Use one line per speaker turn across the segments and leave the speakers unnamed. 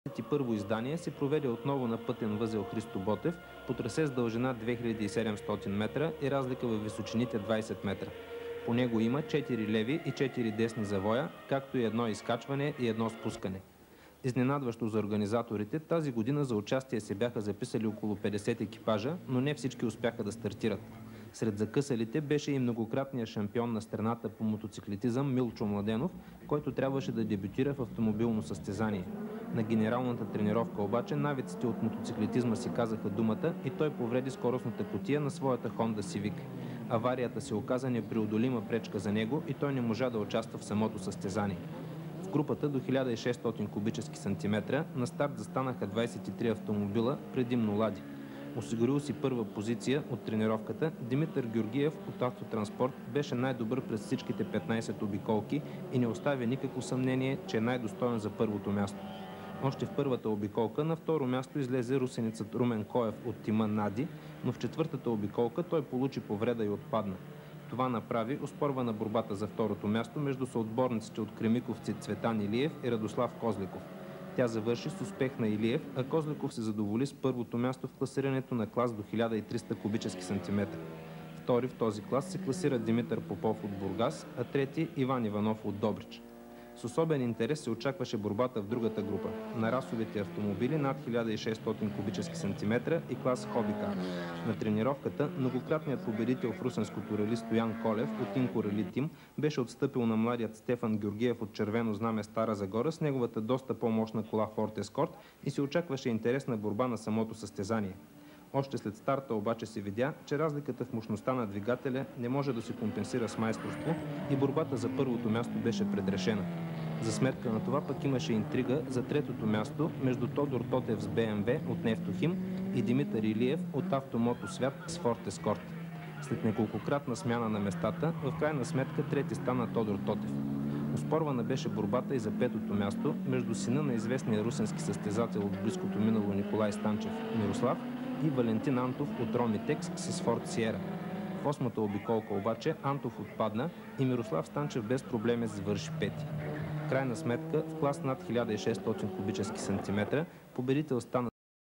първо издание се проведе отново на пътен възел Христо Ботев по трасе с дължина 2700 метра и разлика във височините 20 метра. По него има 4 леви и 4 десни завоя, както и едно изкачване и едно спускане. Изненадващо за организаторите, тази година за участие се бяха записали около 50 екипажа, но не всички успяха да стартират. Сред закъсалите беше и многократният шампион на страната по мотоциклетизъм Милчо Младенов, който трябваше да дебютира в автомобилно състезание. На генералната тренировка обаче навиците от мотоциклетизма си казаха думата и той повреди скоростната кутия на своята Honda Civic. Аварията се оказа непреодолима пречка за него и той не можа да участва в самото състезание. В групата до 1600 кубически сантиметра на старт застанаха 23 автомобила, предимно лади. Осигурил си първа позиция от тренировката, Димитър Георгиев от Автотранспорт беше най-добър през всичките 15 обиколки и не оставя никакво съмнение, че е най-достоен за първото място. Още в първата обиколка на второ място излезе русеницът Румен Коев от тима Нади, но в четвъртата обиколка той получи повреда и отпадна. Това направи оспорвана борбата за второто място между съотборниците от кремиковци Цветан Илиев и Радослав Козликов. Тя завърши с успех на Илиев, а Козликов се задоволи с първото място в класирането на клас до 1300 кубически сантиметра. Втори в този клас се класира Димитър Попов от Бургас, а трети Иван Иванов от Добрич. С особен интерес се очакваше борбата в другата група – на расовите автомобили над 1600 кубически сантиметра и клас хобикар. На тренировката многократният победител в русенското рали Стоян Колев от Инко Рали Тим беше отстъпил на младият Стефан Георгиев от Червено знаме Стара Загора с неговата доста по-мощна кола Ford Escort и се очакваше интересна борба на самото състезание. Още след старта обаче се видя, че разликата в мощността на двигателя не може да се компенсира с майсторство и борбата за първото място беше предрешена. За сметка на това пък имаше интрига за третото място между Тодор Тотев с БМВ от Нефтохим и Димитър Илиев от Автомото Свят с Ford Escort. След неколкократна смяна на местата, в крайна сметка трети стана Тодор Тотев. Оспорвана беше борбата и за петото място между сина на известния русенски състезател от близкото минало Николай Станчев Мирослав и Валентин Антов от Ромитекс с Ford Sierra. В осмата обиколка обаче Антов отпадна и Мирослав Станчев без проблеми завърши пети. В крайна сметка в клас над 1600 кубически сантиметра победител стана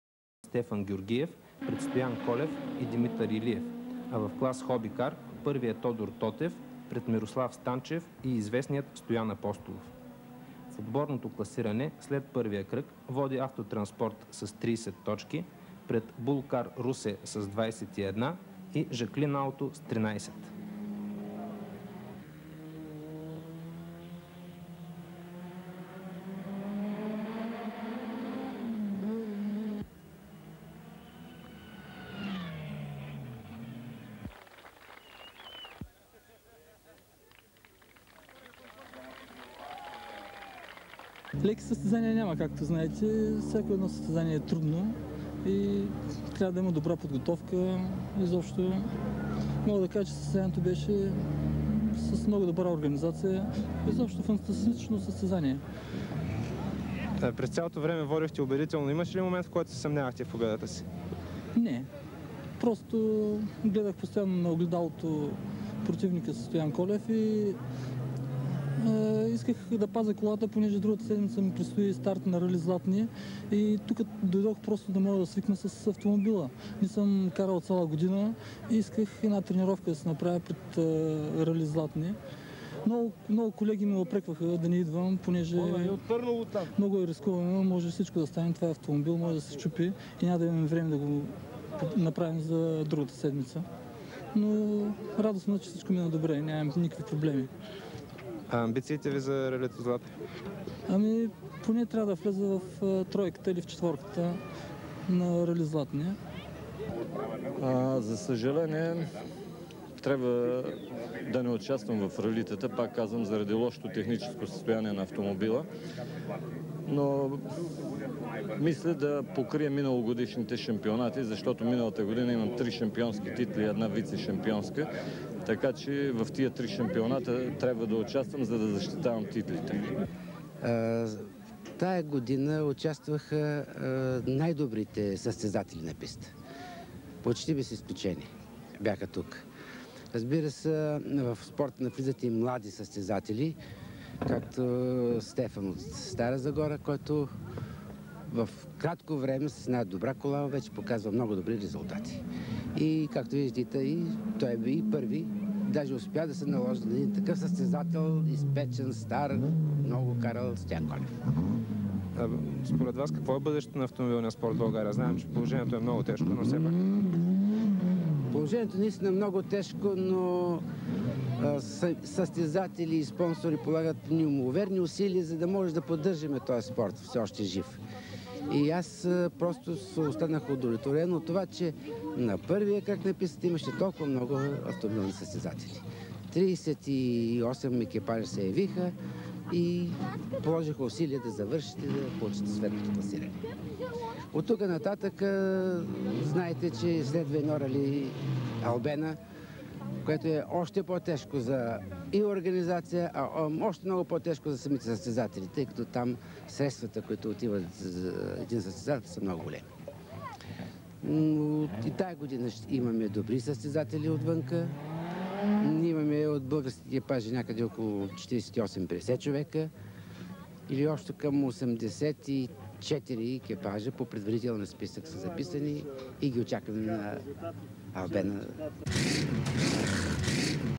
Стефан Георгиев, пред Стоян Колев и Димитър Илиев, а в клас хобикар първият Тодор Тотев пред Мирослав Станчев и известният Стоян Апостолов. В отборното класиране след първия кръг води Автотранспорт с 30 точки, пред Булкар Русе с 21 и Жаклин Ауто с 13.
Леки състезания няма, както знаете. Всяко едно състезание е трудно и трябва да има добра подготовка. Изобщо мога да кажа, че състезанието беше с много добра организация. Изобщо фантастично състезание.
През цялото време водихте убедително. Имаше ли момент, в който се съмнявахте в победата си?
Не. Просто гледах постоянно на огледалото противника Стоян Колев и исках да пазя колата, понеже другата седмица ми предстои старт на Рали Златни и тук дойдох просто да мога да свикна с автомобила. Не съм карал цяла година и исках една тренировка да се направя пред Рали Златни. Много колеги ми опрекваха да не идвам, понеже много е рискувано, може всичко да стане, това е автомобил, може да се счупи и няма да имаме време да го направим за другата седмица. Но радостно, че всичко мина добре, нямам никакви проблеми.
А амбициите ви за Ралито Златни?
Ами, поне трябва да влеза в тройката или в четворката на Рали Златни.
За съжаление, трябва да не участвам в ралитата, пак казвам, заради лошото техническо състояние на автомобила. Но мисля да покрия миналогодишните шампионати, защото миналата година имам 3 шампионски титли и една вице-шампионска. Така че в тия 3 шампионата трябва да участвам, за да защитавам титлите.
Тая година участваха най-добрите състезатели на писта. Почти без изключение бяха тук. Разбира се, в спорта навлизат и млади състезатели, както Стефан от Стара Загора, който в кратко време с една добра кола вече показва много добри резултати. И както виждате, и той бе и първи, даже успя да се наложи на един такъв състезател, изпечен, стар, много карал Стоян Колев.
Според вас, какво е бъдещето на автомобилния спорт в България? Знаем, че положението е много тежко, но все пак.
Положението наистина е много тежко, но състезатели и спонсори полагат неимоверни усилия, за да може да поддържаме този спорт все още жив. И аз просто останах удовлетворен от това, че на първия кръг на пистата имаше толкова много автомобилни състезатели. 38 екипажа се явиха и положиха усилия да завършат и да получат светното класиране. От тук нататък знаете, че следва едно рали Албена, което е още по-тежко за и организация, а още много по-тежко за самите състезатели, тъй като там средствата, които отиват за един състезател, са много големи. И тая година имаме добри състезатели отвънка. Имаме от българските екипажи някъде около 48-50 човека или още към 84 екипажа по предварителен списък са записани и ги очакваме на Албена.